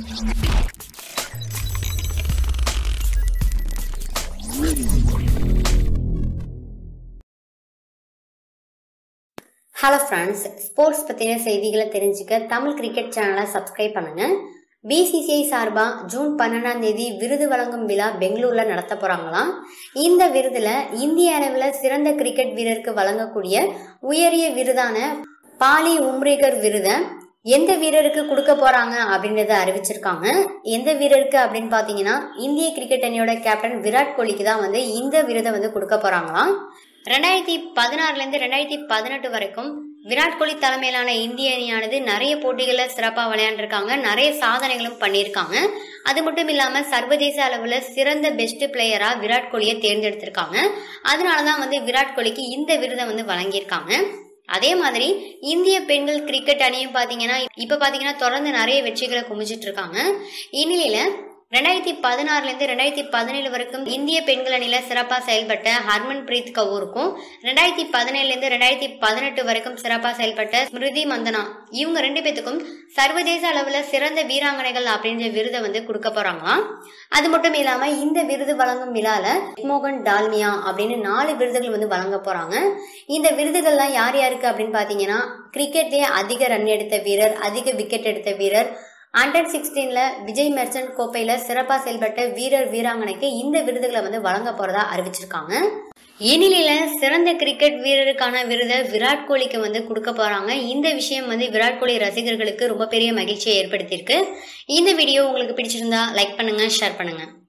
Hello friends, sports பத்தின செய்திகளை தெரிஞ்சுக்க தமிழ் கிரிக்கெட் சேனலை சப்ஸ்கிரைப் பண்ணுங்க. BCCI சார்பா ஜூன் 12ஆம் தேதி விருது வழங்கும் விழா பெங்களூர்ல நடத்த போறாங்களாம். இந்த விருதுல இந்திய அளவில் சிறந்த கிரிக்கெட் வீரருக்கு வழங்கக்கூடிய உயரிய விருதான பாலி உம்ரிகர் விருதை எந்த வீரருக்கு கொடுக்க போறாங்க அப்படின்றத அறிவிச்சிருக்காங்க. எந்த வீரருக்கு அப்படின்னு பாத்தீங்கன்னா இந்திய கிரிக்கெட் அணியோட கேப்டன் விராட் கோலிக்கு தான் இந்த விருதை கொடுக்க போறாங்களாம். 2016 இருந்து 2018 வரைக்கும் விராட் கோலி தலைமையிலான இந்திய அணியானது நிறைய போட்டிகள்ல சிறப்பா விளையாண்டுருக்காங்க, நிறைய சாதனைகளும் பண்ணியிருக்காங்க. அது மட்டும் இல்லாம சர்வதேச அளவுல சிறந்த பெஸ்ட் பிளேயரா விராட் கோலியை தேர்ந்தெடுத்திருக்காங்க. அதனாலதான் விராட் கோலிக்கு இந்த விருதை வழங்கியிருக்காங்க. அதே மாதிரி இந்திய பெண்கள் கிரிக்கெட் அணியும் பாத்தீங்கன்னா தொடர்ந்து நிறைய வெற்றிகளை குமிச்சிட்டு இருக்காங்க. இந்நிலையில 2016 இருந்து 2017 வரைக்கும் இந்திய பெண்கள் அணியில சிறப்பா செயல்பட்ட ஹர்மன் பிரீத் கவுருக்கும் 2017 இருந்து 2018 வரைக்கும் சிறப்பா செயல்பட்ட ஸ்மிருதி மந்தனா இவங்க 2 பேத்துக்கும் சர்வதேச அளவுல சிறந்த வீராங்கனைகள் அப்படின்ற விருதை கொடுக்க போறாங்களாம். அது மட்டும் இல்லாம இந்த விருது வழங்கும் விழால மோகன் டால்மியா அப்படின்னு 4 விருதுகள் வழங்க போறாங்க. இந்த விருதுகள்லாம் யார் யாருக்கு அப்படின்னு பாத்தீங்கன்னா கிரிக்கெட்லயே அதிக ரன் எடுத்த வீரர், அதிக விக்கெட் எடுத்த வீரர், அண்டர் 16ல விஜய் மெர்ச்சன்ட் கோப்பையில சிறப்பா செயல்பட்ட வீரர் வீராங்கனைக்கு இந்த விருதுகளை வழங்க போறதா அறிவிச்சிருக்காங்க. இந்நிலையில சிறந்த கிரிக்கெட் வீரருக்கான விருதை விராட் கோலிக்கு கொடுக்க போறாங்க. இந்த விஷயம் விராட் கோலி ரசிகர்களுக்கு ரொம்ப பெரிய மகிழ்ச்சியை ஏற்படுத்தியிருக்கு. இந்த வீடியோ உங்களுக்கு பிடிச்சிருந்தா லைக் பண்ணுங்க, ஷேர் பண்ணுங்க.